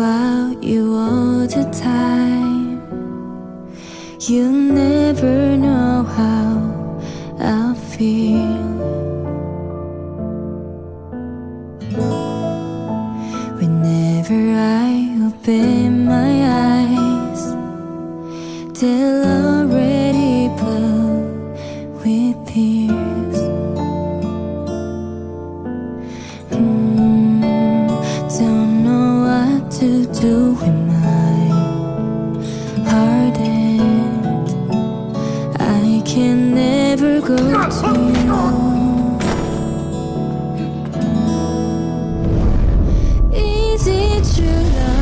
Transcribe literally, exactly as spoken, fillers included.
about you all the time. You never know how I feel. Whenever I open my eyes, they'll already blue with tears. mm, Don't know what to do with my heart, and I can never go to you. Is it true love?